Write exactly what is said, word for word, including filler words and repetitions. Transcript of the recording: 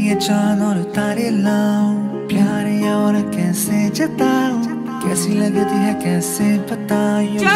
लिए चांद और तारे लाऊं, प्यार और कैसे जताऊं, कैसी लगती है कैसे बताऊं।